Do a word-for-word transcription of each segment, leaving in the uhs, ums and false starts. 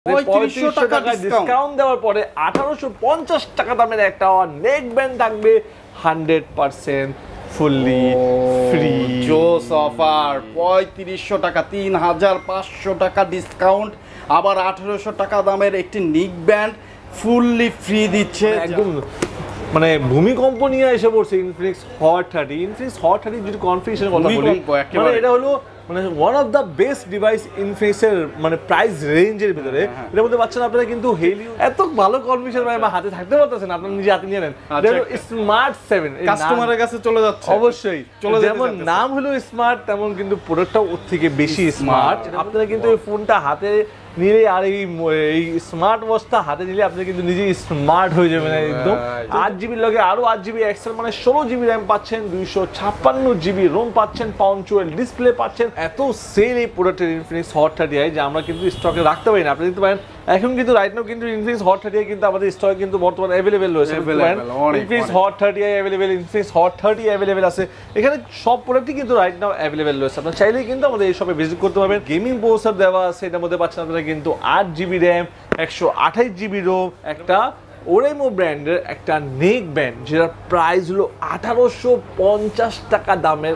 পঁয়ত্রিশশো টাকা ডিসকাউন্ট দেওয়ার পরে আঠারোশো পঞ্চাশ টাকা দামের একটা নেক ব্যান্ড থাকবে হান্ড্রেড পার্সেন্ট ফুললি ফ্রি। জোস অফার পঁয়ত্রিশশো টাকা, তিন হাজার পাঁচশো টাকা ডিসকাউন্ট, আবার আঠারোশো টাকা দামের একটি নিক ব্যান্ড ফুললি ফ্রি দিচ্ছে। একদম মানে ভূমিকম্প নিয়ে এসে পড়ছে Infinix Hot thirty. Infinix Hot thirty যদি কনফিগারেশনের কথা বলি, মানে এটা হলো মানে one of the best device ইনফিনিক্সের মানে প্রাইস রেঞ্জের ভিতরে। এর মধ্যে পাচ্ছেন আপনারা কিন্তু হেলিও এত ভালো কনফিগারেশন ভাই আমার হাতে থাকতে পারতেছেন, আপনারা নিজে হাতে নিয়ে নেন। স্মার্ট সেভেন কাস্টমারের কাছে চলে যাচ্ছে, অবশ্যই যেমন নাম হলো স্মার্ট তেমন কিন্তু প্রোডাক্টটাও ওর থেকে বেশি স্মার্ট। আপনারা কিন্তু এই ফোনটা হাতে নিলে আর এই এই স্মার্ট ওয়াচটা হাতে নিলে আপনি কিন্তু নিজেই স্মার্ট হয়ে যাবেন একদম। আট জিবির লগে আরো আট জিবি এক্সেল মানে ষোলো জিবি র্যাম পাচ্ছেন, দুইশো ছাপ্পান্ন জিবি রোম পাচ্ছেন, পাউঞ্চুয়াল ডিসপ্লে পাচ্ছেন। এত সেল এই প্রোডাক্টের ইনফিনিক্স হট থার্টি আই যে আমরা কিন্তু স্টকে রাখতে পারি না। আপনি দেখতে পারেন এখন কিন্তু রাইট নাও কিন্তু ইনফিনিক্স হট থার্টি আই কিন্তু আমাদের স্টকে কিন্তু বর্তমানে অ্যাভেলেবেল রয়েছে। Infinix Hot thirty I available, Infinix Hot thirty available আছে, এখানে সব প্রোডাক্টই কিন্তু রাইট নাও অ্যাভেলেবেল রয়েছে। আপনারা চাইলেই কিন্তু আমাদের এই শপে ভিজিট করতে পারবেন। গেমিং প্রসেসর দেওয়া আছে, এটার মধ্যে পাচ্ছেন আপনারা কিন্তু আট জিবি র্যাম, একশো আঠাশ জিবি রোম, একটা ওরেমো ব্র্যান্ডের একটা নেক ব্যান্ড যেটার প্রাইস হলো আঠারোশো পঞ্চাশ টাকা দামের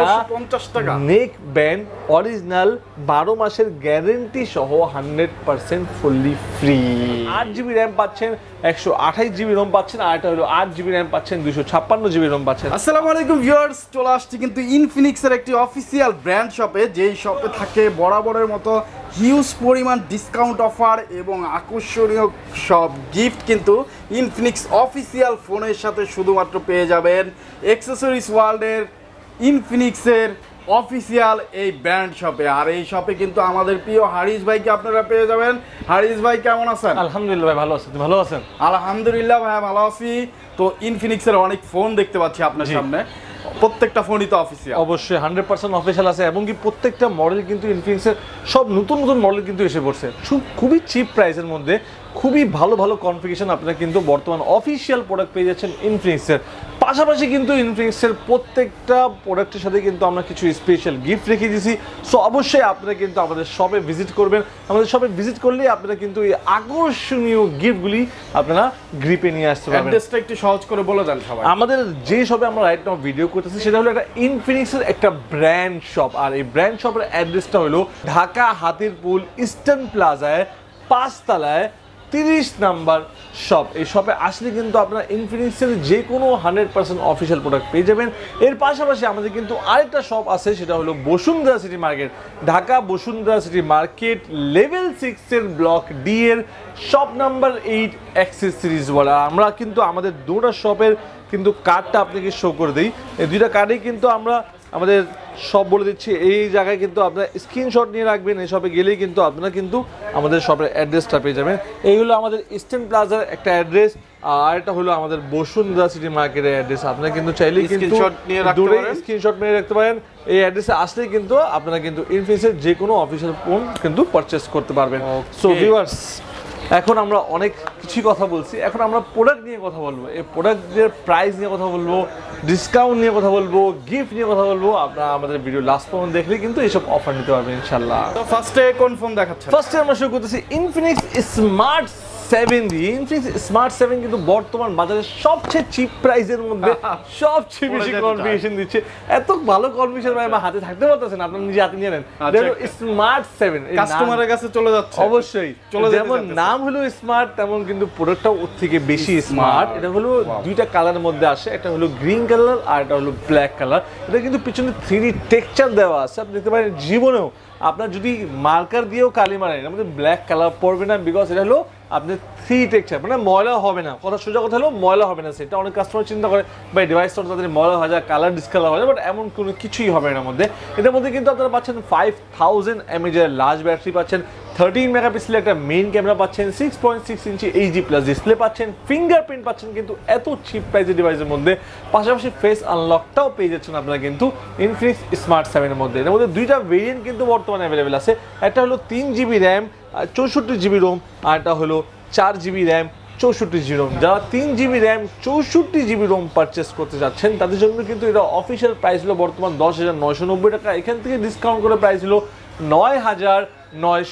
একটা নেক ব্যান্ড, অরিজিনাল বারো মাসের গ্যারেন্টি সহ হান্ড্রেড পার্সেন্ট ফুললি ফ্রি। আট জিবি র্যাম পাচ্ছেন, একশো আঠাশ জিবি রোম পাচ্ছেন, আর এটা হলো আট জিবি র্যাম পাচ্ছেন, দুইশো ছাপ্পান্ন জিবি রোম পাচ্ছেন। আসসালামু আলাইকুম ভিউয়ার্স, চলে আসছি কিন্তু ইনফিনিক্সের একটি অফিসিয়াল ব্র্যান্ড শপে, যেই শপে থাকে বরাবরের মতো হিউজ পরিমাণ ডিসকাউন্ট অফার এবং আকর্ষণীয় সব গিফট কিন্তু ইনফিনিক্স অফিসিয়াল ফোনের সাথে শুধুমাত্র পেয়ে যাবেন অ্যাক্সেসরিজ ওয়ার্ল্ডের ইনফিনিক্সের অফিসিয়াল এই ব্র্যান্ড শপে। আর এই শপে কিন্তু আমাদের প্রিয় হারিস ভাইকে আপনারা পেয়ে যাবেন। হারিস ভাই কেমন আছেন? আলহামদুলিল্লাহ ভাই ভালো আছেন, ভালো আছেন? আলহামদুলিল্লাহ ভাই ভালো আছি। তো ইনফিনিক্সের অনেক ফোন দেখতে পাচ্ছি আপনার সামনে, প্রত্যেকটা ফোনই তো অফিসিয়াল। অবশ্যই হান্ড্রেড পার্সেন্ট অফিসিয়াল আছে এবং কি প্রত্যেকটা মডেল কিন্তু ইনফিনিক্সের সব নতুন নতুন মডেল কিন্তু এসে পড়ছে খুবই চিপ প্রাইসের মধ্যে, খুবই ভালো ভালো কনফিগারেশন। আপনারা কিন্তু বর্তমান অফিসিয়াল প্রোডাক্ট পেয়ে যাচ্ছেন ইনফিনিক্সের। পাশাপাশি কিন্তু ইনফিনিক্সের প্রত্যেকটা প্রোডাক্টের সাথে কিন্তু আমরা কিছু স্পেশাল গিফট রেখে দিয়েছি। সো অবশ্যই আপনারা কিন্তু আমাদের শপে ভিজিট করবেন। আমাদের শপে ভিজিট করলে আপনারা কিন্তু এই আকর্ষণীয় গিফটগুলি আপনারা গ্রিপে নিয়ে আসতে পারবেন। অ্যাড্রেসটা একটু সহজ করে বলে দেন সবাই। আমাদের যে শপে আমরা রাইট নাও ভিডিও করতেছি সেটা হলো একটা ইনফিনিক্সের একটা ব্র্যান্ড শপ, আর এই ব্র্যান্ড শপের অ্যাড্রেসটা হলো ঢাকা হাতিরপুল ইস্টার্ন প্লাজায় পাঁচতলায় তিরিশ নাম্বার শপ। এই শপে আসলে কিন্তু আপনারা ইনফিনিক্সের যে কোনো হান্ড্রেড পার্সেন্ট অফিসিয়াল প্রোডাক্ট পেয়ে যাবেন। এর পাশাপাশি আমাদের কিন্তু আরেকটা শপ আছে, সেটা হলো Bashundhara city market, Dhaka Bashundhara city market level সিক্সের ব্লক ডি এর শপ নাম্বার এইট অ্যাক্সেসরিজ ওয়ালা। আমরা কিন্তু আমাদের দুটো শপের কিন্তু কার্ডটা আপনাকে শো করে দিই। এই দুইটা কার্ডেই কিন্তু আমরা আমাদের সব বলে দিচ্ছি। এই জায়গায় কিন্তু আপনারা স্ক্রিনশট নিয়ে রাখবেন, এই শপে গেলেই কিন্তু আপনারা কিন্তু আমাদের শপের অ্যাড্রেসটা পেয়ে যাবেন। এই হলো আমাদের ইস্টার্ন প্লাজার একটা অ্যাড্রেস, আর এটা হলো আমাদের বসুন্ধরা সিটি মার্কেটের অ্যাড্রেস। আপনারা কিন্তু চাইলেই কিন্তু দূরে স্ক্রিনশট নিয়ে রাখতে পারেন। এই অ্যাড্রেসে আসলেই কিন্তু আপনারা কিন্তু ইনফিনিক্সের যে কোনো অফিসিয়াল ফোন কিন্তু পারচেস করতে পারবেন। সো ভিউয়ার্স, এখন আমরা অনেক কিছু কথা বলছি, এখন আমরা প্রোডাক্ট নিয়ে কথা বলবো। এই প্রোডাক্টের প্রাইস নিয়ে কথা বলবো, ডিসকাউন্ট নিয়ে কথা বলবো, গিফট নিয়ে কথা বলবো। আপনারা আমাদের ভিডিও লাস্ট পর্যন্ত দেখলে কিন্তু এইসব অফার নিতে পারবেন ইনশাল্লাহ। তো ফার্স্টে কোন ফোন দেখাচ্ছেন? ফার্স্টে আমরা শুরু করতেছি ইনফিনিক্স স্মার্ট সেভেন দিয়ে। ইনফিনিক্স স্মার্ট সেভেন কিন্তু বর্তমান বাজারে সবচেয়ে চিপ প্রাইসের মধ্যে সবচেয়ে বেশি কনফিগারেশন দিচ্ছে। এত ভালো কনফিগারেশন ভাই আমার হাতে থাকতে পারতেছেন, আপনারা নিজে হাতে নিয়ে নেন। স্মার্ট সেভেন কাস্টমারের কাছে চলে যাচ্ছে, অবশ্যই যেমন নাম হলো স্মার্ট তেমন কিন্তু প্রোডাক্টটাও ওর থেকে বেশি স্মার্ট। এটা হলো দুইটা কালারের মধ্যে আসে, একটা হলো গ্রিন কালার আর এটা হলো ব্ল্যাক কালার। এটা কিন্তু পিছনে থ্রি ডি টেক্সচার দেওয়া আছে। আপনি দেখতে পারেন জীবনেও আপনার যদি মার্কার দিয়েও কালি মারেন আমাদের ব্ল্যাক কালার পড়বে না, বিকজ এটা হলো আপনি থ্রি টেক্সচার, মানে ময়লা হবে না। কথা সোজা কথা হলো ময়লা হবে না। সেটা অনেক কাস্টমার চিন্তা করে ভাই ডিভাইস তো তাদের ময়লা হয়ে যায়, কালার ডিসকালার হয়ে যায়, বাট এমন কোনো কিছুই হবে না। মধ্যে এটার মধ্যে কিন্তু আপনারা পাচ্ছেন ফাইভ থাউজেন্ড এমএএচের লার্জ ব্যাটারি পাচ্ছেন, থার্টিন মেগাপিক্সেলের একটা মেইন ক্যামেরা পাচ্ছেন, six point six inch HD plus display পাচ্ছেন, ফিঙ্গারপ্রিন্ট পাচ্ছেন কিন্তু এত চিপ প্রাইসের ডিভাইসের মধ্যে। পাশাপাশি ফেস আনলকটাও পেয়ে যাচ্ছেন আপনারা কিন্তু ইনফিনিক্স স্মার্ট সেভেনের মধ্যে। এর মধ্যে দুইটা ভেরিয়েন্ট কিন্তু বর্তমানে অ্যাভেলেবেল আছে, একটা হলো তিন জিবি র্যাম চৌষট্টি জিবি রোম, আর একটা হলো চার জিবি র্যাম চৌষট্টি জিবি রোম। যারা তিন জিবি র্যাম চৌষট্টি জিবি রোম পারচেস করতে যাচ্ছেন তাদের জন্য কিন্তু এটা অফিসিয়াল প্রাইস হলো বর্তমান দশ হাজার নয়শো নব্বই টাকা। এখান থেকে ডিসকাউন্ট করে প্রাইস হলো নয় হাজার নয়শো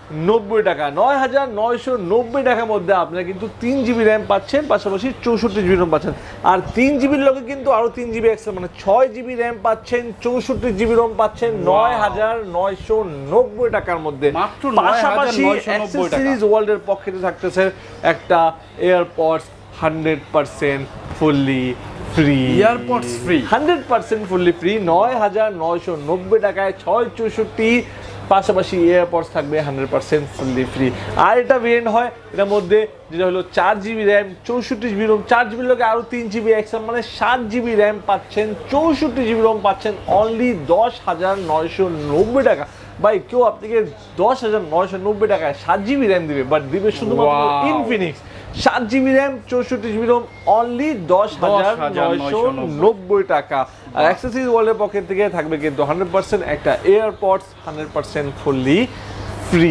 নব্বই টাকা। নয় হাজার নয়শো নব্বই টাকার মধ্যে আপনারা কিন্তু তিন জিবি র্যাম পাচ্ছেন, পাশাপাশি চৌষট্টি জিবি রোম পাচ্ছেন। আর তিন জিবির লগে কিন্তু আরো তিন জিবি এক্সট্রা, মানে ছয় জিবি র্যাম পাচ্ছেন, চৌষট্টি জিবি রোম পাচ্ছেন নয় হাজার নয়শো নব্বই টাকার মধ্যে। পাশাপাশি অ্যাক্সেসরিজ ওয়ার্ল্ডের পকেটে থাকতেছে একটা AirPods hundred percent fully free. AirPods free hundred percent fully free নয় হাজার নয়শো নব্বই টাকায় ছয় চৌষট্টি, পাশাপাশি এয়ারপডস থাকবে হান্ড্রেড পার্সেন্ট ফুললি ফ্রি। আর এটা ভেরিয়েন্ট হয় এটার মধ্যে যেটা হলো চার জিবি র্যাম, চৌষট্টি জিবি রোম, চার জিবির লোকে আরও তিন জিবি এক্সট্রা, মানে সাত জিবি র্যাম পাচ্ছেন, চৌষট্টি জিবি রোম পাচ্ছেন অনলি দশ হাজার নয়শো নব্বই টাকা। ভাই কেউ আপনাকে দশ হাজার নয়শো নব্বই টাকায় সাত জিবি র্যাম দিবে, বাট দিবে শুধুমাত্র ইনফিনিক্স সাত জিবি র্যাম, চৌষট্টি জিবি রোম অনলি দশ হাজার নয়শো নব্বই টাকা। আর অ্যাক্সেসরিজ ওয়ার্ল্ডের পকেট থেকে থাকবে কিন্তু হান্ড্রেড পার্সেন্ট একটা AirPods hundred percent fully free.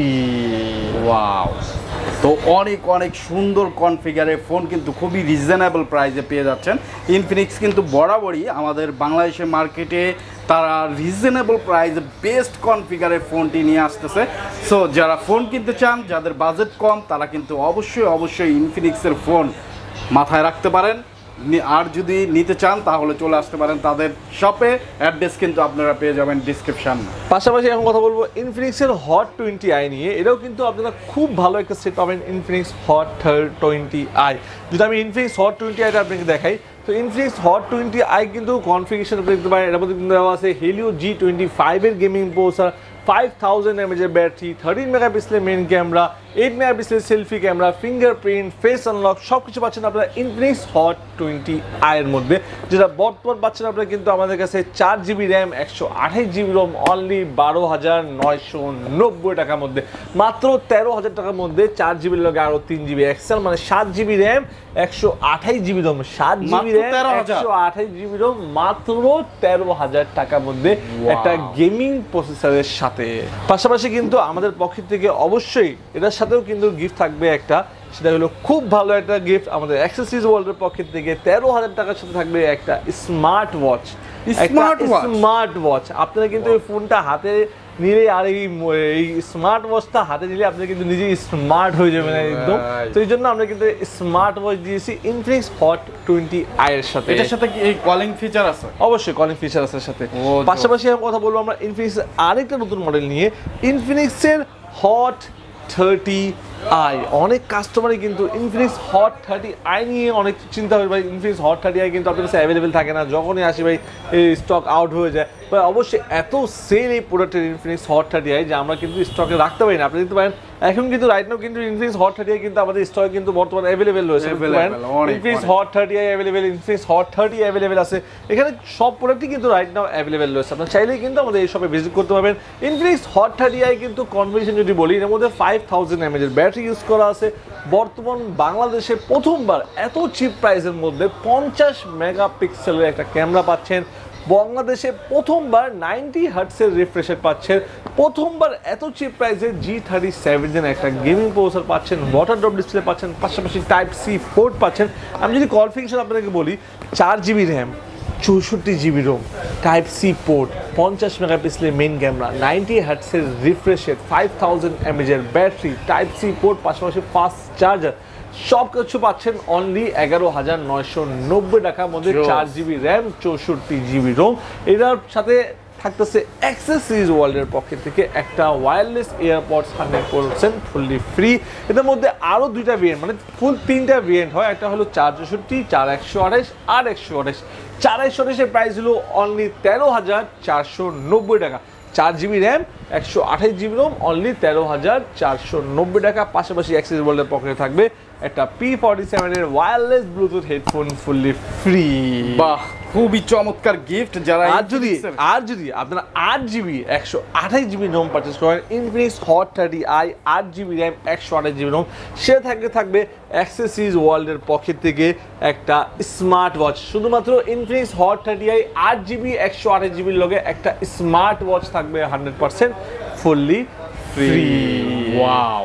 Wow, তো অনেক অনেক সুন্দর কনফিগারের ফোন কিন্তু খুবই রিজনেবল প্রাইসে পেয়ে যাচ্ছেন। ইনফিনিক্স কিন্তু বরাবরই আমাদের বাংলাদেশের মার্কেটে তারা রিজনেবল প্রাইসে বেস্ট কনফিগারের ফোনটি নিয়ে আসতেছে। সো যারা ফোন কিনতে চান, যাদের বাজেট কম, তারা কিন্তু অবশ্যই অবশ্যই ইনফিনিক্সের ফোন মাথায় রাখতে পারেন। আর যদি নিতে চান তাহলে চলে আসতে পারেন তাদের শপে, অ্যাড্রেস কিন্তু আপনারা পেয়ে যাবেন ডিসক্রিপশন। পাশাপাশি এখন কথা বলবো ইনফিনিক্সের হট টোয়েন্টি আই নিয়ে। এটাও কিন্তু আপনারা খুব ভালো একটা সেট পাবেন, ইনফিনিক্স হট টোয়েন্টি আই। যদি আমি ইনফিনিক্স হট টোয়েন্টি আইটা আপনাকে দেখাই, তো ইনফিনিক্স হট টোয়েন্টি আই কিন্তু কনফিগারেশন দেখতে পারেন, এটার মধ্যে কিন্তু দেওয়া আছে হেলিও জি টোয়েন্টি ফাইভের গেমিং প্রসেসর, ফাইভ থাউজেন্ড এমএজের ব্যাটারি, থার্টিন মেগাপিক্সেলের মেইন ক্যামেরা, এইট মেগাপিক্সেলের selfie camera, fingerprint, face unlock সব কিছু পাচ্ছেন আপনারা ইনফিনিক্স হট টোয়েন্টি আইয়ের মধ্যে, যেটা বর্তমান পাচ্ছেন আপনারা কিন্তু আমাদের কাছে চার জিবি র্যাম, একশো আঠাশ জিবি রোম অনলি বারো হাজার নয়শো নব্বই টাকার মধ্যে। মাত্র তেরো হাজার টাকার মধ্যে চার জিবির লগে আরও তিন জিবি এক্সেল, মানে সাত জিবি র্যাম, একশো আঠাশ জিবি রোম, সাত জিবি র্যাম, একশো আঠাশ জিবি রোম মাত্র তেরো হাজার টাকার মধ্যে একটা গেমিং প্রসেসরের সাথে। পাশাপাশি কিন্তু আমাদের পকেট থেকে অবশ্যই এটার সাথেও কিন্তু গিফট থাকবে একটা, সেটা হলো খুব ভালো একটা গিফট আমাদের অ্যাক্সেসরিজ ওয়ার্ল্ডের পকেট থেকে। তেরো হাজার টাকার সাথে থাকবে একটা smart watch. Smart smart watch আপনারা কিন্তু এই ফোনটা হাতে নিলে আর এই এই স্মার্ট ওয়াচটা হাতে নিলে আপনি কিন্তু নিজেই স্মার্ট হয়ে যাবেন একদম। তো এই জন্য আমরা কিন্তু স্মার্ট ওয়াচ দিয়েছি ইনফিনিক্স হট টোয়েন্টি আই এর সাথে। এটার সাথে কি এই কলিং ফিচার আছে? অবশ্যই কলিং ফিচার আছে সাথে। পাশাপাশি আমি কথা বলবো আমরা ইনফিনিক্স আরেকটা নতুন মডেল নিয়ে, ইনফিনিক্সের হট থার্টি আই। অনেক কাস্টমারই কিন্তু ইনফিনিক্স হট থার্টি আই নিয়ে অনেক চিন্তা হবে, ভাই ইনফিনিক্স হট থার্টি আই কিন্তু আপনার কাছে অ্যাভেলেবেল থাকে না, যখনই আসি ভাই এই স্টক আউট হয়ে যায়। ভাই অবশ্যই এত সেল এই প্রোডাক্টের ইনফিনিক্স হট থার্টি আই যে আমরা কিন্তু স্টকে রাখতে পারি না। আপনি দেখতে পারেন এখন কিন্তু রাইট নাও কিন্তু ইনফিনিক্স হট থার্টি আই কিন্তু আমাদের স্টকে কিন্তু বর্তমানে অ্যাভেলেবেল রয়েছে। Infinix Hot thirty I available, Infinix Hot thirty available আছে, এখানে সব প্রোডাক্টই কিন্তু রাইট নাও অ্যাভেলেবেল রয়েছে। আপনার চাইলেই কিন্তু আমাদের এই শপে ভিজিট করতে পারবেন। ইনফিনিক্স হট থার্টি আই কিন্তু কনফিগারেশন যদি বলি, এর মধ্যে ফাইভ থাউজেন্ড এমএজের ব্যাটারি ইউজ করা আছে। বর্তমান বাংলাদেশে প্রথমবার এত চিপ প্রাইসের মধ্যে পঞ্চাশ মেগাপিক্সেলের একটা ক্যামেরা পাচ্ছেন। বাংলাদেশে প্রথমবার নাইনটি হার্টসের রিফ্রেশ রেট পাচ্ছেন। প্রথমবার এত চিপ প্রাইসে জি থার্টি সেভেন একটা গেমিং প্রসেসর পাচ্ছেন, ওয়াটার ড্রপ ডিসপ্লে পাচ্ছেন, পাশাপাশি টাইপ সি পোর্ট পাচ্ছেন। আমি যদি কনফিগারেশন আপনাদেরকে বলি, চার জিবি র্যাম, চৌষট্টি GB ROM, type C port, পঞ্চাশ মেগাপিক্সেলের মেইন ক্যামেরা, নাইনটি হার্টসের রিফ্রেশ রেট, ফাইভ থাউজেন্ড এমএজের ব্যাটারি, টাইপ সি পোর্ট, পাশাপাশি ফাস্ট চার্জার, সব কিছু পাচ্ছেন অনলি এগারো হাজার নয়শো নব্বই টাকার মধ্যে। চার জিবি র্যাম, চৌষট্টি জিবি রোম। এটার সাথে থাকতেছে অ্যাক্সেসরিজ ওয়ার্ল্ডের পকেট থেকে একটা wireless AirPods hundred percent fully free. এটার মধ্যে আরও দুইটা ভেরিয়েন্ট, মানে ফুল তিনটা ভেরিয়েন্ট হয়। একটা হলো চার চৌষট্টি, চার একশো আঠাশ আর একশো আঠাশ। চার একশো আঠাশের প্রাইস হলো অনলি তেরো হাজার চারশো নব্বই টাকা। চার জিবি র্যাম, একশো আঠাশ জিবি রোম অনলি তেরো হাজার চারশো নব্বই টাকা। পাশাপাশি অ্যাক্সেসরিজ ওয়ার্ল্ডের পকেটে থাকবে একটা পি ফর্টি সেভেন এর wireless Bluetooth headphone fully free. বাহ, খুবই চমৎকার গিফট। যারা আর যদি আর যদি আপনারা আট জিবি একশো আঠাশ জিবি রোম পারচেস করেন, ইনফিনিক্স হট থার্টি আই আট জিবি র্যাম, একশো আঠাশ জিবি রোম, সে থাকবে থাকবে অ্যাক্সেসরিজ ওয়ার্ল্ডের পকেট থেকে একটা স্মার্ট ওয়াচ। শুধুমাত্র ইনফিনিক্স হট থার্টি আই আট জিবি একশো আঠাশ জিবির লগে একটা স্মার্ট ওয়াচ থাকবে hundred percent fully free. Wow,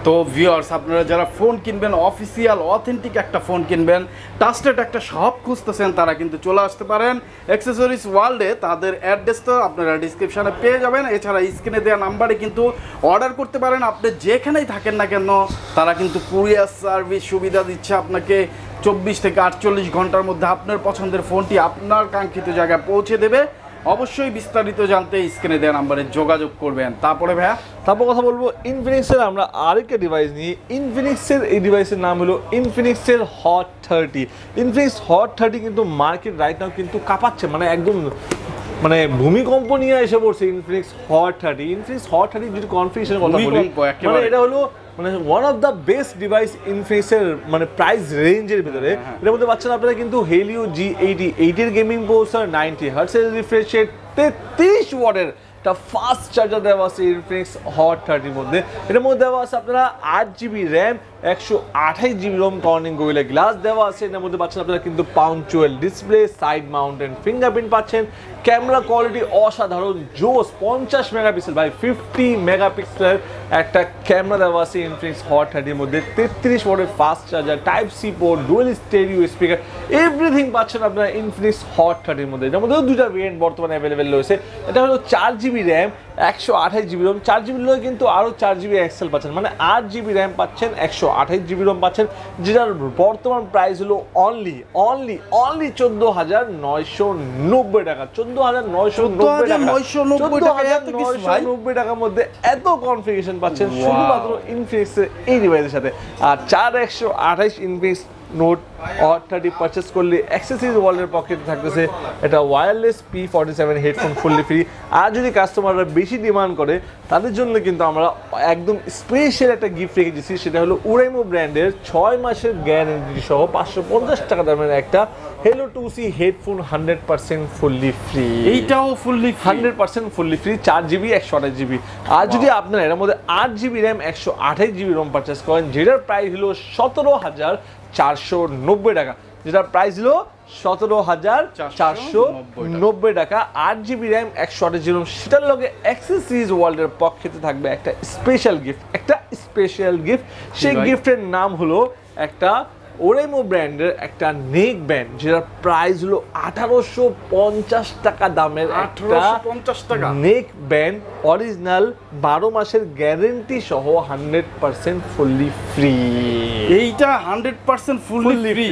তো ভিউয়ার্স, আপনারা যারা ফোন কিনবেন, অফিসিয়াল অথেন্টিক একটা ফোন কিনবেন, ট্রাস্টেড একটা শপ খুঁজতেছেন, তারা কিন্তু চলে আসতে পারেন অ্যাক্সেসরিজ ওয়ার্ল্ডে। তাদের অ্যাড্রেস তো আপনারা ডিসক্রিপশনে পেয়ে যাবেন। এছাড়া স্ক্রিনে দেওয়া নাম্বারে কিন্তু অর্ডার করতে পারেন। আপনি যেখানেই থাকেন না কেন, তারা কিন্তু কুরিয়ার সার্ভিস সুবিধা দিচ্ছে আপনাকে। চব্বিশ থেকে আটচল্লিশ ঘন্টার মধ্যে আপনার পছন্দের ফোনটি আপনার কাঙ্ক্ষিত জায়গায় পৌঁছে দেবে। অবশ্যই বিস্তারিত জানতে স্ক্রিনে দেওয়া নাম্বারে যোগাযোগ করবেন। তারপরে ভাইয়া, তারপর কথা বলবো ইনফিনিক্সের আমরা আরেকটা ডিভাইস নিয়ে। ইনফিনিক্সের এই ডিভাইসের নাম হলো ইনফিনিক্সের Hot thirty. Infinix Hot thirty কিন্তু মার্কেট রাইট নাও কিন্তু কাঁপাচ্ছে, মানে একদম মানে ভূমিকম্প নিয়ে এসে পড়ছে Infinix Hot thirty. Infinix Hot thirty যদি কনফিগারেশনের কথা বলি, মানে এটা হলো মানে one of the best device ইনফিনিক্সের মানে প্রাইস রেঞ্জের ভিতরে। এটার মধ্যে পাচ্ছেন আপনারা কিন্তু হেলিও জি এইটি এইটের গেমিং প্রসেসর, নাইনটি হার্টসের রিফ্রেশ রেট, তেত্রিশ ওয়াটের একটা ফাস্ট চার্জার দেওয়া আছে ইনফিনিক্স হট থার্টির মধ্যে। এটার মধ্যে দেওয়া আছে আপনারা আট জিবি র্যাম, একশো আঠাইশ GB ROM Corning Gorilla Glass দেওয়া আছে। এটার মধ্যে পাচ্ছেন আপনারা কিন্তু পাঞ্চুয়াল ডিসপ্লে, সাইড মাউন্টেন ফিঙ্গারপ্রিন্ট পাচ্ছেন। ক্যামেরা কোয়ালিটি অসাধারণ জোস, পঞ্চাশ মেগাপিক্সেল বাই ফিফটি মেগাপিক্সেলের একটা ক্যামেরা দেওয়া আছে ইনফিনিক্স হট থার্টির মধ্যে। তেত্রিশ ওয়াটের fast charger, type C port, dual stereo speaker, everything পাচ্ছেন আপনারা ইনফিনিক্স হট থার্টির মধ্যে। এটার মধ্যেও দুইটা ভেরিয়েন্ট বর্তমানে অ্যাভেলেবেল রয়েছে। এটা হলো চার জিবি র্যাম, একশো আঠাইশ জিবি রোম। চার জিবি রোম কিন্তু আরও চার জিবি এক্সেল পাচ্ছেন, মানে আট জিবি র্যাম পাচ্ছেন, একশো আঠাইশ জিবি রোম পাচ্ছেন, যেটার বর্তমান প্রাইস হলো অনলি অনলি অনলি চোদ্দ হাজার নয়শো নব্বই টাকা। চোদ্দ হাজার নয়শো নব্বই টাকা নব্বই টাকার মধ্যে এত কনফিগারেশন পাচ্ছেন শুধুমাত্র ইনফিনিক্সের এই ডিভাইসের সাথে। আর চার একশো আঠাইশ Infinix note hot thirty purchase করলে অ্যাক্সেসরিজ ওয়ার্ল্ডের পকেটে থাকতেছে এটা wireless P forty seven headphone fully free. আর যদি কাস্টমাররা বেশি ডিমান্ড করে তাদের জন্য কিন্তু আমরা একদম স্পেশাল একটা গিফট রেখে দিচ্ছি, সেটা হলো উরাইমো ব্র্যান্ডের ছয় মাসের গ্যারেন্টি সহ পাঁচশো পঞ্চাশ টাকা দামের একটা hello two C headphone hundred percent fully free. এইটাও fully hundred percent fully free, চার জিবি একশো আঠাশ জিবি। আর যদি আপনারা এর মধ্যে আট জিবি র্যাম, একশো আঠাইশ জিবি রোম পারচেস করেন, যেটার প্রাইস হলো সতেরো হাজার চারশো নব্বই টাকা, যেটার প্রাইস হলো সতেরো হাজার চারশো নব্বই টাকা, আট জিবি র্যাম, একশো আঠাশ জিবি রোম, সেটার লগে অ্যাক্সেসরিজ ওয়ার্ল্ডের পক্ষে থাকবে একটা স্পেশাল গিফট, একটা স্পেশাল গিফট। সেই গিফটের নাম হলো একটা ওরাইমো ব্র্যান্ডের একটা নেক ব্যান্ড, যেটার প্রাইস হলো আঠারোশো পঞ্চাশ টাকা দামের একটা নেক ব্যান্ড, অরিজিনাল বারো মাসের গ্যারেন্টি সহ হান্ড্রেড পার্সেন্ট ফুললি ফ্রি। এইটা হান্ড্রেড পার্সেন্ট ফুললি ফ্রি।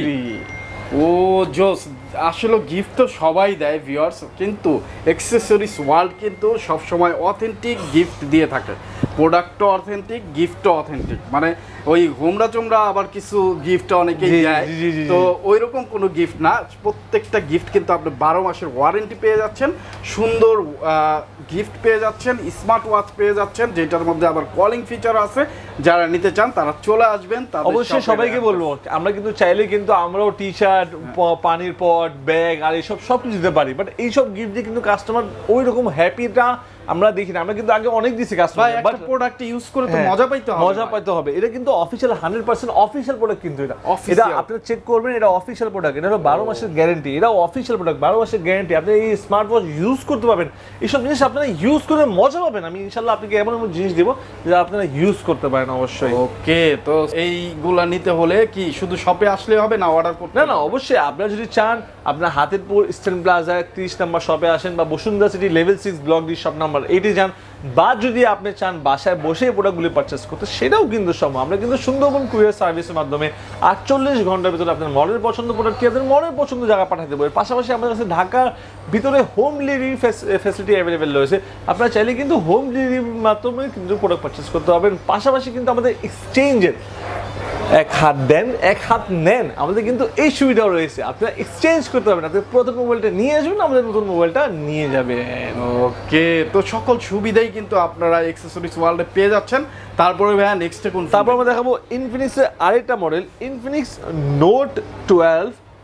ও জোস, আসলে গিফট তো সবাই দেয় ভিউয়ার্স, কিন্তু অ্যাক্সেসরিজ ওয়ার্ল্ড কিন্তু সবসময় অথেন্টিক গিফট দিয়ে থাকে। প্রোডাক্টও অথেন্টিক, গিফটও অথেন্টিক, মানে ওই হোমরা চোমরা আবার কিছু গিফট অনেকেই দেয়, তো ওই রকম কোনো গিফট না। প্রত্যেকটা গিফট কিন্তু আপনি বারো মাসের ওয়ারেন্টি পেয়ে যাচ্ছেন, সুন্দর গিফট পেয়ে যাচ্ছেন, স্মার্ট ওয়াচ পেয়ে যাচ্ছেন, যেটার মধ্যে আবার কলিং ফিচার আছে। যারা নিতে চান তারা চলে আসবেন। অবশ্যই সবাইকে বলবো, আমরা কিন্তু চাইলে কিন্তু আমরাও টি শার্ট, পানির পট, ব্যাগ আর এইসব সব কিছু দিতে পারি, বাট এইসব গিফট দিয়ে কিন্তু কাস্টমার ওই রকম হ্যাপিটা আমরা দেখি না। আমরা কিন্তু আগে অনেক দিছি কাস্টমার, বাট প্রোডাক্ট ইউজ করে তো মজা পাইতে হবে, মজা পাইতে হবে। এটা কিন্তু official hundred percent official product, কিন্তু এটা এটা আপনারা চেক করবেন, এটা অফিশিয়াল প্রোডাক্ট। এটা হলো বারো মাসের গ্যারেন্টি, এটা অফিশিয়াল প্রোডাক্ট, বারো মাসের গ্যারেন্টি। আপনি এই স্মার্ট ওয়াচ ইউজ করতে পারবেন, এইসব জিনিস আপনারা ইউজ করে মজা পাবেন। আমি ইনশাল্লাহ আপনাকে এমন এমন জিনিস দেবো যেটা আপনারা ইউজ করতে পারেন অবশ্যই। ওকে, তো এইগুলা নিতে হলে কি শুধু শপে আসলে হবে না, অর্ডার করতে? না না, অবশ্যই আপনারা যদি চান আপনার হাতিরপুল ইস্টার্ন প্লাজায় তিরিশ নম্বর শপে আসেন, বা Bashundhara city level six block D shop number এইটে যান, বা যদি আপনি চান বাসায় বসে প্রোডাক্টগুলি পারচেস করতে, সেটাও কিন্তু সম্ভব। আমরা কিন্তু সুন্দরবন কুরিয়ার সার্ভিসের মাধ্যমে আটচল্লিশ ঘন্টার ভিতরে আপনার মডেল পছন্দ প্রোডাক্টটি আপনার মডেল পছন্দ জায়গা পাঠাতে দেবো। এর পাশাপাশি আমাদের কাছে ঢাকার ভিতরে হোম ডেলিভারি ফ্যাসিলিটি অ্যাভেলেবেল রয়েছে। আপনারা চাইলে কিন্তু হোম ডেলিভারির মাধ্যমে কিন্তু প্রোডাক্ট পারচেস করতে পারবেন। পাশাপাশি কিন্তু আমাদের এক্সচেঞ্জের এক হাত দেন এক হাত নেন, আমাদের কিন্তু এই সুবিধাও রয়েছে। আপনারা এক্সচেঞ্জ করতে পারবেন, আপনি প্রথম মোবাইলটা নিয়ে আসবেন, আমাদের নতুন মোবাইলটা নিয়ে যাবেন। ওকে, তো সকল সুবিধাই কিন্তু আপনারা অ্যাক্সেসরিজ ওয়ার্ল্ডে পেয়ে যাচ্ছেন। তারপরে ভাইয়া নেক্সটে কোন? তারপর আমরা দেখাবো ইনফিনিক্সের আরেকটা মডেল, ইনফিনিক্স নোট টুয়েলভ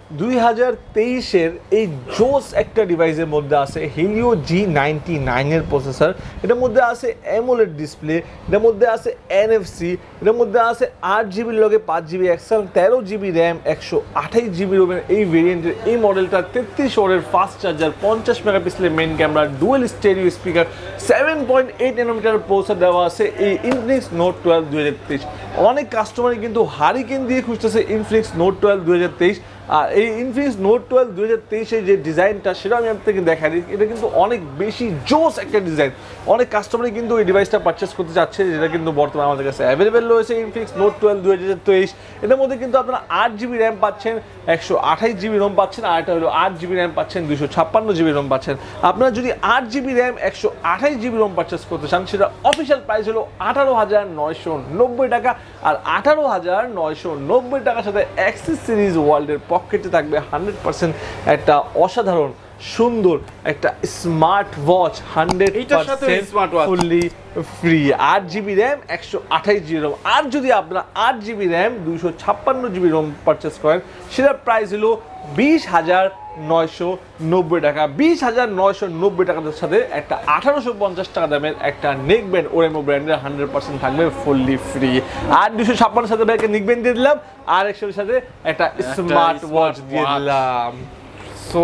দুই হাজার তেইশের এই জোস একটা ডিভাইসের মধ্যে আছে হেলিও জি নাইনটি নাইনের প্রসেসর, এটার মধ্যে আছে অ্যামোলেড ডিসপ্লে, এটার মধ্যে আছে এনএফসি, এটার মধ্যে আছে আট জিবির লগে পাঁচ জিবি এক্সটার্নাল, তেরো জিবি র্যাম, একশো আঠাইশ জিবি রোমের এই ভেরিয়েন্টের এই মডেলটা তেত্রিশ ওয়াটের ফাস্ট চার্জার, পঞ্চাশ মেগাপিক্সেলের main camera, dual stereo speaker, seven point eight nanometer processor দেওয়া আছে এই ইনফিনিক্স নোট টুয়েলভ দুই হাজার তেইশ। অনেক কাস্টমারই কিন্তু হারিকেন দিয়ে খুঁজতেছে ইনফিনিক্স নোট টুয়েলভ দুই হাজার তেইশ। আর এই ইনফিনিক্স নোট টুয়েলভ দুই হাজার তেইশের যে ডিজাইনটা সেটা আমি আপনাকে দেখাই দিই। এটা কিন্তু অনেক বেশি জোস একটা ডিজাইন, অনেক কাস্টমারই কিন্তু এই ডিভাইসটা পারচেস করতে চাচ্ছে, যেটা কিন্তু বর্তমানে আমাদের কাছে অ্যাভেলেবেল রয়েছে ইনফিনিক্স নোট টুয়েলভ দুই হাজার তেইশ। এটার মধ্যে কিন্তু আপনারা আট জিবি র্যাম পাচ্ছেন, একশো আঠাইশ জিবি রোম পাচ্ছেন, আর এটা হলো আট জিবি র্যাম পাচ্ছেন, দুশো ছাপ্পান্ন জিবি রোম পাচ্ছেন। আপনারা যদি আট জিবি র্যাম একশো আঠাইশ জিবি রোম পারচেস করতে চান, সেটা অফিসিয়াল প্রাইস হলো আঠারো হাজার নয়শো নব্বই টাকা। আর আঠারো হাজার নয়শো নব্বই টাকার সাথে অ্যাক্সিস সিরিজ ওয়ার্ল্ডের পকেটে থাকবে হান্ড্রেড পার্সেন্ট একটা অসাধারণ সুন্দর একটা smart watch, hundred percent fully free, আট জিবি র্যাম একশো আঠাইশ জিবি রোম। আর যদি আপনারা আট জিবি র্যাম দুইশো ছাপ্পান্ন জিবি রোম পারচেস করেন, সেটার প্রাইস হলো বিশ হাজার নয়শো নব্বই টাকা। বিশ হাজার নয়শো নব্বই টাকার সাথে একটা আঠারোশো পঞ্চাশ টাকা দামের একটা নেক ব্যান্ড ওরেমো ব্র্যান্ডের হান্ড্রেড পার্সেন্ট থাকবে ফুললি ফ্রি। আর দুশো ছাপ্পান্ন সাথে ব্যাগে নেক ব্যান্ড দিয়ে দিলাম, আর একশোর সাথে একটা স্মার্ট ওয়াচ দিয়ে দিলাম। So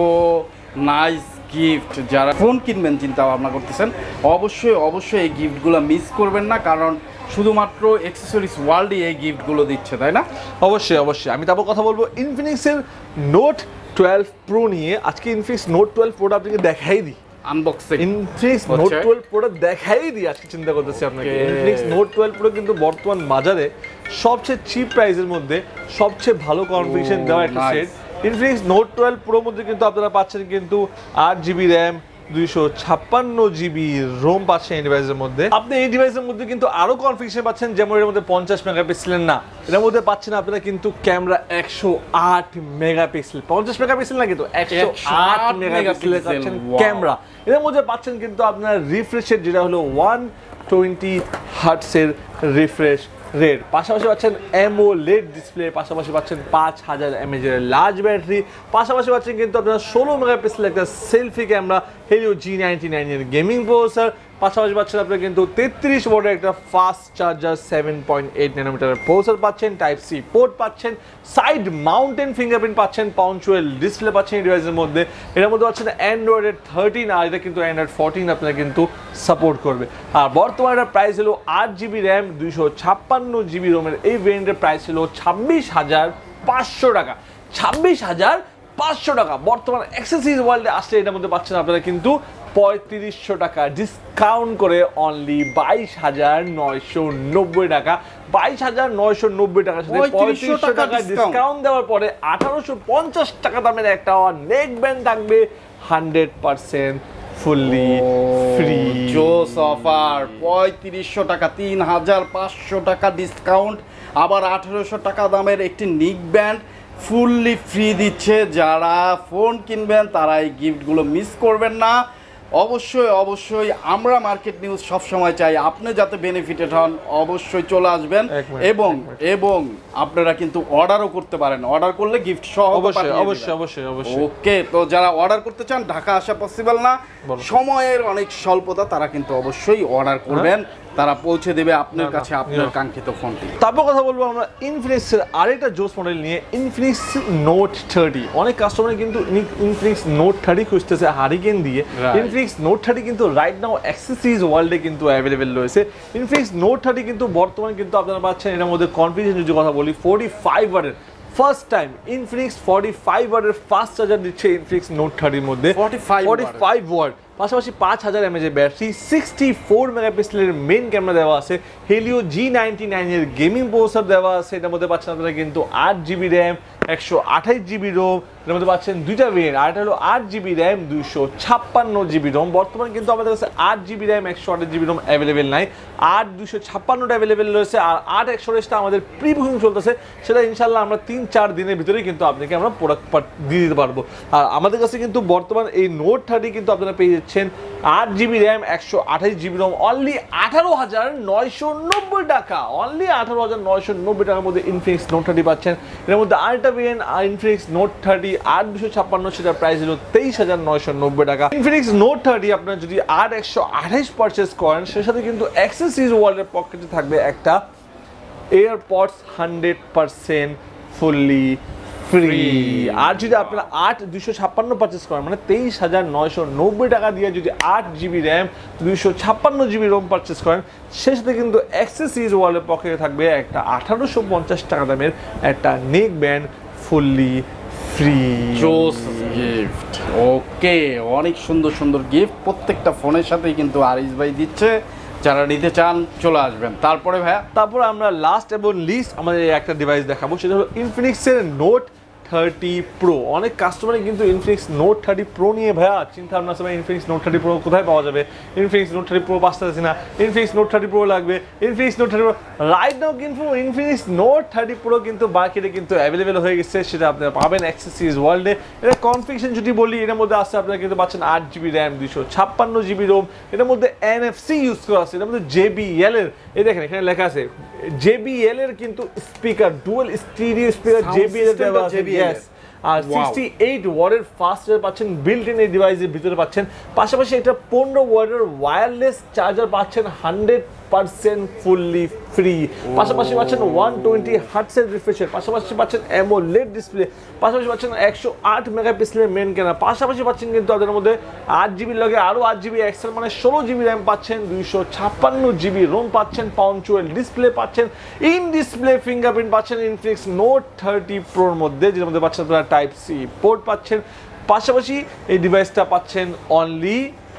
nice gift. যারা ফোন কিনবেন চিন্তা ভাবনা করতেছেন, অবশ্যই অবশ্যই এই গিফটগুলো মিস করবেন না, কারণ শুধুমাত্র অ্যাক্সেসরিজ ওয়ার্ল্ডই এই গিফটগুলো দিচ্ছে, তাই না? অবশ্যই অবশ্যই। আমি তারপর কথা বলবো ইনফিনিক্সের নোট টুয়েলভ প্রো নিয়ে। আজকে ইনফিনিক্স নোট টুয়েলভ প্রোটা আপনাকে দেখাই দিই, আনবক্সিং ইনফিনিক্স নোট টুয়েলভ প্রোটা দেখাই দিই আজকে। চিন্তা করতেছি আপনাকে ইনফিনিক্স নোট টুয়েলভ প্রো কিন্তু বর্তমান বাজারে সবচেয়ে চিপ প্রাইসের মধ্যে সবচেয়ে ভালো কনফিগারেশন দেওয়া একটা set. Infinix note twelve pro মধ্যে কিন্তু আপনারা পাচ্ছেন কিন্তু আট জিবি র্যাম, দুইশো ছাপ্পান্ন জিবি রোম পাচ্ছেন এই ডিভাইসের মধ্যে। আপনি এই ডিভাইসের মধ্যে কিন্তু আরো কনফিগারেশন পাচ্ছেন, যেমন এর মধ্যে পঞ্চাশ মেগাপিক্সেলের না, এর মধ্যে পাচ্ছেন আপনারা কিন্তু ক্যামেরা একশো আট মেগাপিক্সেল, পঞ্চাশ মেগাপিক্সেল না কিন্তু একশো আট মেগাপিক্সেলের পাচ্ছেন ক্যামেরা। এর মধ্যে পাচ্ছেন কিন্তু আপনার রিফ্রেশের যেটা হলো ওয়ান টোয়েন্টি হার্টসের রিফ্রেশ রেড, পাশাপাশি পাচ্ছেন অ্যামোলেড ডিসপ্লে, পাশাপাশি পাচ্ছেন পাঁচ হাজার এমএএচের লার্জ ব্যাটারি, পাশাপাশি পাচ্ছেন কিন্তু আপনার ষোলো মেগাপিক্সেল একটা selfie camera, Helio G ninety নাইনের গেমিং প্রসেসর, পাশাপাশি পাচ্ছেন আপনারা কিন্তু তেত্রিশ ওয়াটের একটা fast charger, seven point eight ন্যানোমিটারের প্রসেসর পাচ্ছেন, টাইপ সি পোর্ট পাচ্ছেন, সাইড মাউন্টেন ফিঙ্গারপ্রিন্ট পাচ্ছেন, পাঞ্চুয়াল ডিসপ্লে পাচ্ছেন এই ডিভাইসের মধ্যে। এর মধ্যে পাচ্ছেন অ্যান্ড্রয়েডের থার্টিন, আর এটা কিন্তু অ্যান্ড্রয়েড ফোরটিন আপনারা কিন্তু সাপোর্ট করবে। আর বর্তমানে এটার প্রাইস হলো আট জিবি র্যাম, দুইশো ছাপ্পান্ন জিবি রোমের এই ভেরিয়েন্টের প্রাইস হলো ছাব্বিশ হাজার পাঁচশো টাকা। ছাব্বিশ হাজার পাঁচশো টাকা বর্তমান অ্যাক্সেসরিজ ওয়ার্ল্ডে আসলে এটার মধ্যে পাচ্ছেন আপনারা কিন্তু পঁয়ত্রিশশো টাকা ডিসকাউন্ট করে অনলি বাইশ হাজার নয়শো নব্বই টাকা। বাইশ হাজার নয়শো নব্বই টাকার সাথে পঁয়ত্রিশশো টাকা ডিসকাউন্ট দেওয়ার পরে আঠারোশো পঞ্চাশ টাকা দামের একটা নেক ব্যান্ড থাকবে হান্ড্রেড পার্সেন্ট ফুললি ফ্রি। জোস অফার, পঁয়ত্রিশশো টাকা, তিন হাজার পাঁচশো টাকা ডিসকাউন্ট, আবার আঠারোশো টাকা দামের একটি নিক ব্যান্ড ফুললি ফ্রি দিচ্ছে। যারা ফোন কিনবেন তারা এই গিফটগুলো মিস করবেন না। অবশ্যই অবশ্যই আমরা মার্কেট নিউজ সবসময় চাই আপনি যাতে বেনিফিটেড হন, অবশ্যই চলে আসবেন এবং এবং আপনারা কিন্তু অর্ডারও করতে পারেন, অর্ডার করলে গিফট সহ অবশ্যই অবশ্যই অবশ্যই অবশ্যই। ওকে, তো যারা অর্ডার করতে চান, ঢাকা আসা পসিবল না, সময়ের অনেক স্বল্পতা, তারা কিন্তু অবশ্যই অর্ডার করবেন, তারা পৌঁছে দেবে আপনার কাছে আপনার কাঙ্ক্ষিত ফোনটি। তারপর কথা বলবো আমরা ইনফিনিক্সের আরেকটা জোস মডেল নিয়ে, ইনফিনিক্স নোট থার্টি। অনেক কাস্টমার কিন্তু ইনফিনিক্স নোট থার্টি খুঁজতেছে হারিকেন দিয়ে। ইনফিনিক্স নোট থার্টি কিন্তু রাইট নাও অ্যাক্সেসরিজ ওয়ার্ল্ডে কিন্তু অ্যাভেলেবেল রয়েছে। ইনফিনিক্স নোট থার্টি কিন্তু বর্তমানে কিন্তু আপনারা পাচ্ছেন এর মধ্যে কনফিগারেশন যদি কথা বলি ফোর্টি ফাইভ ওয়াটের first time Infinix forty five ওয়াটের ফাস্ট চার্জার দিচ্ছে ইনফিনিক্স নোট থার্টির মধ্যে ফোর্টি ফাইভ ওয়াট, পাশাপাশি পাঁচ হাজার এমএএচের ব্যাটারি, সিক্সটি ফোর মেগাপিক্সেলের মেইন ক্যামেরা দেওয়া আছে, হেলিও জি নাইনটি নাইনের গেমিং প্রসেসর দেওয়া আছে। এটার মধ্যে পাচ্ছেন আপনারা কিন্তু আট জিবি র্যাম, একশো আঠাইশ জিবি রোম, এর মধ্যে পাচ্ছেন দুইটা ভেরিয়েন্ট, আর এটা হলো আট জিবি র্যাম, দুইশো ছাপ্পান্ন জিবি রোম। বর্তমানে কিন্তু আমাদের কাছে আট জিবি র্যাম, একশো আঠাশ জিবি রোম অ্যাভেলেবেল নাই, আট দুইশো ছাপ্পান্নটা অ্যাভেলেবেল রয়েছে, আর আট একশো রেসটা আমাদের প্রি বুকিং চলতেছে, সেটা ইনশাল্লাহ আমরা তিন চার দিনের ভিতরেই কিন্তু আপনাকে আমরা প্রোডাক্ট দিয়ে দিতে পারবো। আর আমাদের কাছে কিন্তু বর্তমান এই নোট থার্টি কিন্তু আপনারা পেয়ে নিচ্ছেন আট জিবি র্যাম একশো আঠাশ জিবি রম অনলি আঠারো হাজার নয়শো নব্বই টাকা, অনলি আঠারো হাজার নয়শো নব্বই টাকার মধ্যে ইনফিনিক্স নোট থার্টি পাচ্ছেন। এর মধ্যে ultra variant Infinix note thirty আট দুশো ছাপ্পান্ন, সেটার প্রাইস হলো তেইশ হাজার নয়শো নব্বই টাকা। ইনফিনিক্স নোট থার্টি আপনার যদি আট একশো আঠাশ পারচেস করেন, সে সাথে কিন্তু অ্যাক্সেসরিজ ওয়ালের পকেটে থাকবে একটা AirPods hundred percent fully free. আর যদি আপনারা আট দুশো ছাপ্পান্ন পারচেস করেন, মানে তেইশ হাজার নয়শো নব্বই টাকা দিয়ে যদি আট জিবি র্যাম দুইশো ছাপ্পান্ন জিবি রোম পারচেস করেন, সেই সাথে কিন্তু অ্যাক্সেসরিজ ওয়ালের পকেটে থাকবে একটা আঠারোশো পঞ্চাশ টাকা দামের একটা neck band fully free gift. Okay, অনেক সুন্দর সুন্দর গিফট প্রত্যেকটা ফোনের সাথেই কিন্তু আরিস ভাই দিচ্ছে। যারা নিতে চান চলে আসবেন। তারপরে ভাইয়া, তারপরে আমরা লাস্ট এবং লিস্ট আমাদের একটা ডিভাইস দেখাবো, সেটা হলো ইনফিনিক্সের নোট থার্টি প্রো। অনেক কাস্টমারই কিন্তু ইনফিনিক্স নোট থার্টি প্রো নিয়ে ভাইয়া চিন্তা ভাবনা আছে, ইনফিনিক্স নোট থার্টি প্রো কোথায় পাওয়া যাবে, ইনফিনিক্স নোট থার্টি প্রো পাচ্ছি না, ইনফিনিক্স নোট থার্টি প্রো লাগবে, Infinix note thirty pro. Right now কিন্তু ইনফিনিক্স নোট থার্টি প্রো কিন্তু মার্কেটে কিন্তু অ্যাভেলেবেল হয়ে গেছে, সেটা আপনারা পাবেন অ্যাক্সেসরিজ ওয়ার্ল্ডে। এটা কনফিগারেশন যদি বলি, এটার মধ্যে আসছে আপনারা কিন্তু পাচ্ছেন আট জিবি র্যাম দুইশো ছাপ্পান্ন জিবি রোম, এটার মধ্যে এনএফসি ইউজ করা আছে, এটার মধ্যে জেবিএল এর, এই দেখেন এখানে লেখা আছে জেবিএল এর কিন্তু speaker, dual stereo speaker JBL এর দেওয়া আছে। ইয়েস, আর সিক্সটি এইট ওয়াটের ফাস্ট চার্জার পাচ্ছেন বিল্ট ইন এই ডিভাইসের ভিতরে পাচ্ছেন। পাশাপাশি একটা পনেরো ওয়াটের ওয়্যারলেস চার্জার পাচ্ছেন হান্ড্রেড পার্সেন্ট ফুললি ফ্রি। পাশাপাশি পাচ্ছেন ওয়ান টোয়েন্টি হার্টসের রিফ্রেশের, পাশাপাশি পাচ্ছেন অ্যামোলেড ডিসপ্লে, পাশাপাশি পাচ্ছেন একশো আট মেগাপিক্সেলের মেন ক্যামেরা, পাশাপাশি পাচ্ছেন কিন্তু তাদের মধ্যে আট জিবির লগে আরও আট জিবি এক্সেল, মানে ষোলো জিবি র্যাম পাচ্ছেন, দুইশো ছাপ্পান্ন জিবি রোম পাচ্ছেন, পাউঞ্চুয়াল ডিসপ্লে পাচ্ছেন, ইন ডিসপ্লে ফিঙ্গারপ্রিন্ট পাচ্ছেন ইনফিনিক্স নোট থার্টি প্রোর মধ্যে, যেটার মধ্যে পাচ্ছেন তারা টাইপ সি পোর্ট পাচ্ছেন। পাশাপাশি এই ডিভাইসটা পাচ্ছেন অনলি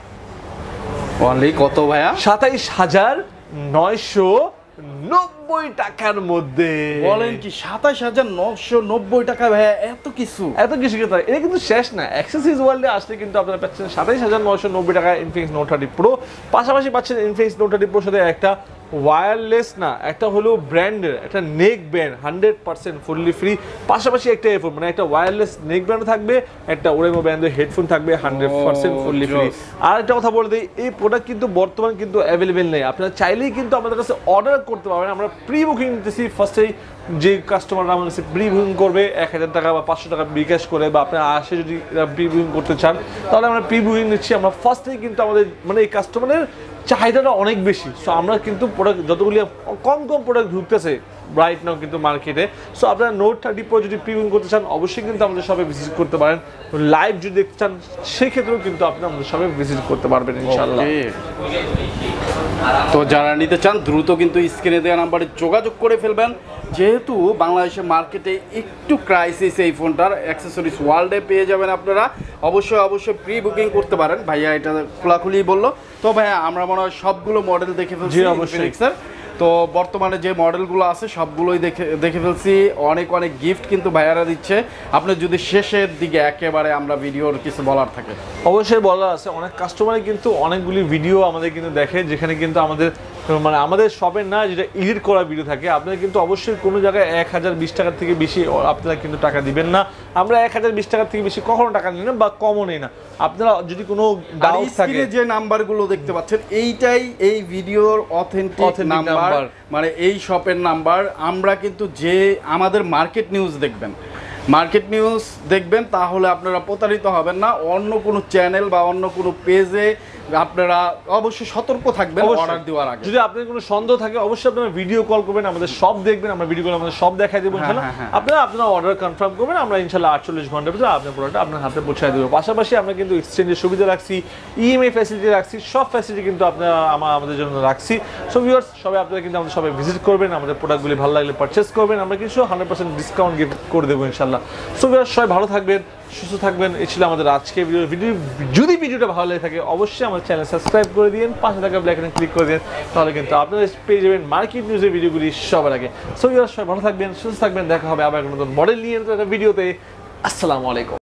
অনলি কত ভাইয়া? সাতাইশ হাজার নয়শো নব্বই টাকার মধ্যে। বলেন কি সাতাইশ হাজার নয়শো নব্বই টাকা ভাইয়া? এত কিছু এত কিছু কথা, এটা কিন্তু শেষ না। অ্যাক্সেসরিজ ওয়ার্ল্ডে আসলে কিন্তু আপনারা পাচ্ছেন সাতাইশ হাজার নয়শো নব্বই টাকা ইনফিনিক্স নোট থার্টি প্রো। পাশাপাশি পাচ্ছেন ইনফিনিক্স নোট থার্টি প্রোর সাথে একটা ওয়্যারলেস না, একটা হলো ব্র্যান্ডের একটা neck band hundred percent fully free. পাশাপাশি একটা এয়ারফোন, মানে একটা ওয়্যারলেস নেক ব্যান্ড থাকবে, একটা ওরেমো ব্র্যান্ডের হেডফোন থাকবে হান্ড্রেড পার্সেন্ট ফুললি ফ্রি। আর একটা কথা বলে দিই, এই প্রোডাক্ট কিন্তু বর্তমান কিন্তু অ্যাভেলেবেল নেই, আপনারা চাইলেই কিন্তু আমাদের কাছে অর্ডার করতে পারবেন। আমরা প্রি বুকিং নিতেছি, ফার্স্টেই যে কাস্টমাররা আমাদের কাছে প্রি বুকিং করবে এক হাজার টাকা বা পাঁচশো টাকা বিকাশ করে, বা আপনারা আসে যদি প্রি বুকিং করতে চান, তাহলে আমরা প্রি বুকিং নিচ্ছি। আমরা ফার্স্টেই কিন্তু আমাদের মানে এই কাস্টমারের চাহিদাটা অনেক বেশি, সো আমরা কিন্তু প্রোডাক্ট যতগুলি কম কম প্রোডাক্ট ঢুকতেছে রাইট নাও কিন্তু মার্কেটে। সো আপনারা নোট থার্টি প্রো যদি প্রিভিউ করতে চান, অবশ্যই কিন্তু আমাদের শপে ভিজিট করতে পারেন। লাইভ যদি দেখতে চান, সেক্ষেত্রেও কিন্তু আপনি আমাদের শপে ভিজিট করতে পারবেন ইনশাআল্লাহ। তো যারা নিতে চান দ্রুত কিন্তু স্ক্রিনে দেওয়া নাম্বারে যোগাযোগ করে ফেলবেন। যেহেতু বাংলাদেশের মার্কেটে একটু ক্রাইসিস এই ফোনটার, অ্যাক্সেসরিজ ওয়ার্ল্ডে পেয়ে যাবেন আপনারা। অবশ্যই অবশ্যই প্রি বুকিং করতে পারেন। ভাইয়া এটা খোলাখুলি বললো। তো ভাইয়া আমরা মনে হয় সবগুলো মডেল দেখে ফেলছি ইনফিনিক্সের। তো বর্তমানে যে মডেলগুলো আছে সবগুলোই দেখে দেখে ফেলছি। অনেক অনেক গিফট কিন্তু ভাইয়ারা দিচ্ছে। আপনার যদি শেষের দিকে একেবারে আমরা ভিডিওর কিছু বলার থাকে। অবশ্যই বলার আছে, অনেক কাস্টমারই কিন্তু অনেকগুলি ভিডিও আমাদের কিন্তু দেখে, যেখানে কিন্তু আমাদের মানে আমাদের শপের না যেটা এডিট করা ভিডিও থাকে। আপনারা কিন্তু অবশ্যই কোনো জায়গায় এক হাজার বিশ টাকার থেকে বেশি আপনারা কিন্তু টাকা দিবেন না। আমরা এক হাজার বিশ টাকার থেকে বেশি কখনো টাকা নিই না বা কমও নেই না। আপনারা যদি কোনো ডাউট থাকে, যে নাম্বারগুলো দেখতে পাচ্ছেন এইটাই এই ভিডিওর অথেন্টিক নাম্বার, মানে এই শপের নাম্বার। আমরা কিন্তু যে আমাদের মার্কেট নিউজ দেখবেন, মার্কেট নিউজ দেখবেন, তাহলে আপনারা প্রতারিত হবেন না। অন্য কোনো চ্যানেল বা অন্য কোনো পেজে আপনারা অবশ্যই সতর্ক থাকবেন অর্ডার দেওয়ার আগে। যদি আপনার কোনো সন্দেহ থাকে, অবশ্যই আপনারা ভিডিও কল করবেন, আমাদের সব দেখবেন, আমরা ভিডিও কল আমাদের সব দেখাই দেবো ইনশাআল্লাহ। আপনারা আপনারা অর্ডার কনফার্ম করবেন, আমরা ইনশাআল্লাহ আটচল্লিশ ঘন্টার ভিতরে আপনার প্রোডাক্ট আপনার হাতে পৌঁছায় দেবো। পাশাপাশি আমরা কিন্তু এক্সচেঞ্জের সুবিধা রাখছি, ইএমআই ফ্যাসিলিটি রাখছি, সব ফ্যাসিলিটি কিন্তু আপনারা আমাদের জন্য রাখছি। সো ভিউয়ার্স, সবাই আপনারা কিন্তু আমাদের সবাই ভিজিট করবেন, আমাদের প্রোডাক্টগুলি ভালো লাগলে পারচেস করবেন, আমরা কিছু হান্ড্রেড পার্সেন্ট ডিসকাউন্ট গিফট করে দেবো ইনশাআল্লাহ। সো ভিউয়ার্স, সবাই ভালো থাকবেন, সুস্থ থাকবেন। এই ছিল আমাদের আজকে ভিডিও। ভিডিও যদি ভিডিওটা ভালো লাগে থাকে, অবশ্যই আমাদের চ্যানেল সাবস্ক্রাইব করে দিন, পাশে থাকা বেল আইকনে ক্লিক করে দিন, তাহলে কিন্তু আপনারা পেয়ে যাবেন মার্কেট নিউজের ভিডিওগুলি সবার আগে। সো ভিউয়ার্স, সবাই ভালো থাকবেন, সুস্থ থাকবেন। দেখা হবে আবার নতুন মডেল নিয়ে নতুন একটা ভিডিওতে। আসসালামু আলাইকুম।